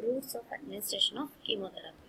routes of administration of chemotherapy.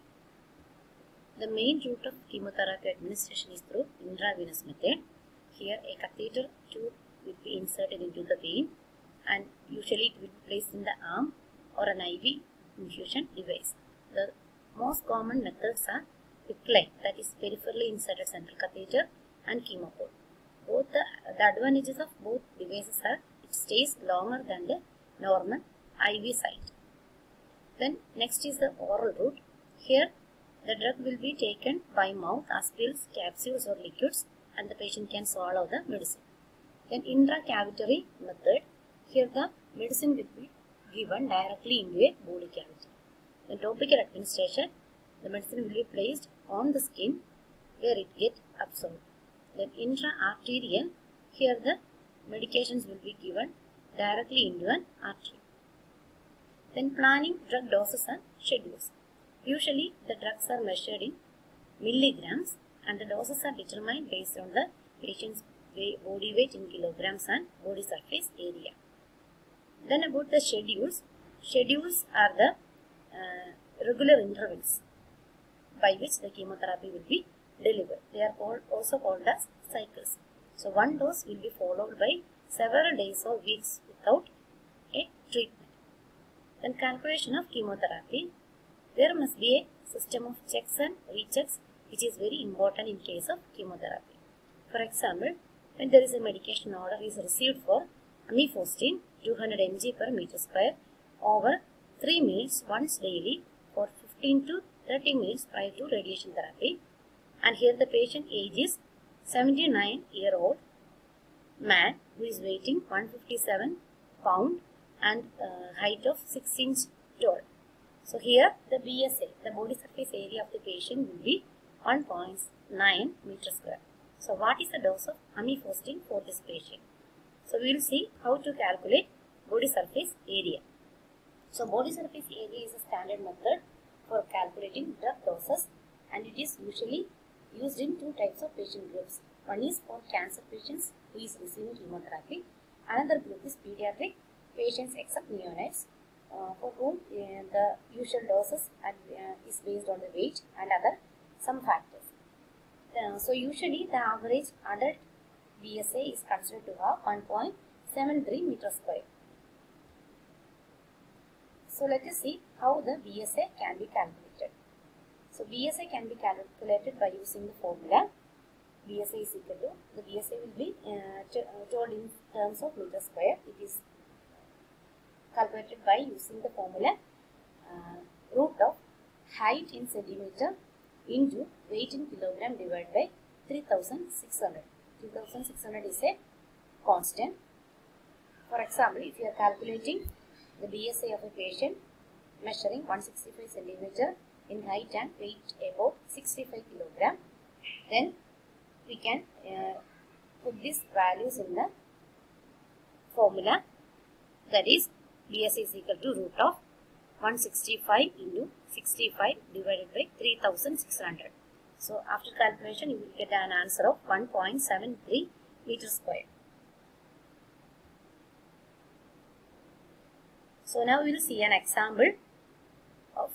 The main route of chemotherapy administration is through intravenous method. Here a catheter tube will be inserted into the vein and usually it will be placed in the arm or an IV infusion device. The most common methods are PICC, that is peripherally inserted central catheter, and chemoport. Both the advantages of both devices are it stays longer than the normal IV site. Then next is the oral route. Here the drug will be taken by mouth as pills, capsules or liquids, and the patient can swallow the medicine. Then intracavitary method. Here the medicine will be given directly into a body cavity. Then topical administration. The medicine will be placed on the skin where it gets absorbed. Then intraarterial. Here the medications will be given directly into an artery. Then planning drug doses and schedules. Usually the drugs are measured in milligrams and the doses are determined based on the patient's body weight in kilograms and body surface area. Then about the schedules. Schedules are the regular intervals by which the chemotherapy will be delivered. They are also called as cycles. So one dose will be followed by several days or weeks without a treatment. Then calculation of chemotherapy. There must be a system of checks and rechecks which is very important in case of chemotherapy. For example, when there is a medication order is received for amifostine 200 mg per meter square over 3 minutes once daily for 15 to 30 minutes prior to radiation therapy, and here the patient age is 79-year-old man who is weighing 157 pound and height of 6 inch tall. So here the BSA, the body surface area of the patient will be 1.9 meter square. So what is the dose of amifostine for this patient? So we will see how to calculate body surface area. So body surface area is a standard method for calculating drug doses and it is usually used in two types of patient groups. One is for cancer patients who is receiving chemotherapy. Another group is pediatric patients except neonates for whom the usual doses is based on the weight and other some factors. So usually the average adult BSA is considered to have 1.73 meter square. So let us see how the BSA can be calculated. So BSA can be calculated by using the formula. BSA is equal to, the BSA will be told in terms of meter square. It is calculated by using the formula root of height in centimeter into weight in kilogram divided by 3600. 3600 is a constant. For example, if you are calculating the BSA of a patient measuring 165 centimeter in height and weight about 65 kilogram, then we can put these values in the formula, that is BSA is equal to root of 165 into 65 divided by 3600. So after calculation you will get an answer of 1.73 meter square. So now we will see an example of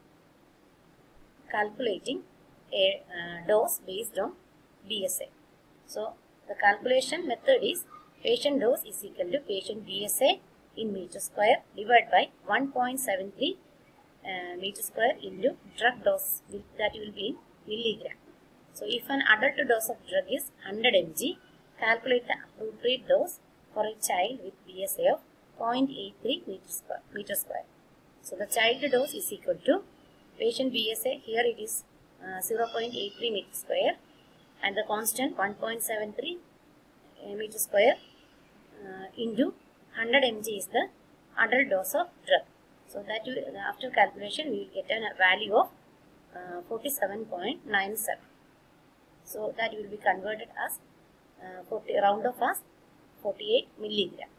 calculating a dose based on BSA. So the calculation method is patient dose is equal to patient BSA in meter square divided by 1.73 meter square into drug dose, that will be in milligram. So if an adult dose of drug is 100 mg, calculate the appropriate dose for a child with BSA of 0.83 meter square. So the child dose is equal to patient BSA, here it is 0.83 meter square and the constant 1.73 meter square into 100 mg is the adult dose of drug. So that will, after calculation we will get a value of 47.97. So that will be converted as round off as 48 milligram.